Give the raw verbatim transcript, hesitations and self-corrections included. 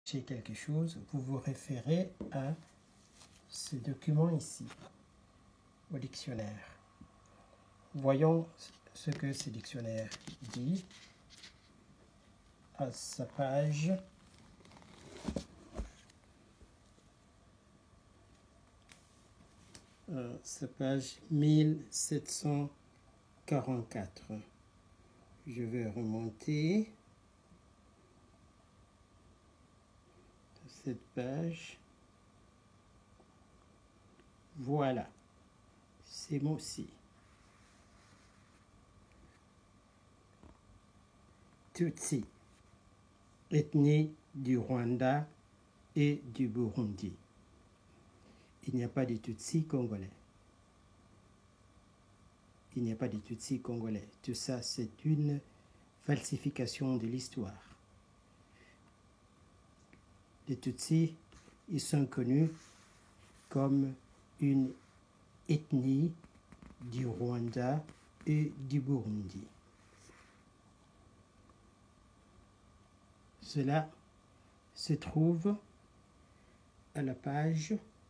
J'ai quelque chose, vous vous référez à ce document ici, au dictionnaire. Voyons ce que ce dictionnaire dit à sa page euh, sa page mille sept cent quarante-quatre. Je vais remonter cette page. Voilà, ces mots-ci. Tutsi, ethnie du Rwanda et du Burundi. Il n'y a pas de Tutsi congolais. Il n'y a pas de Tutsi congolais. Tout ça, c'est une falsification de l'histoire. Les Tutsis, ils sont connus comme une ethnie du Rwanda et du Burundi. Cela se trouve à la page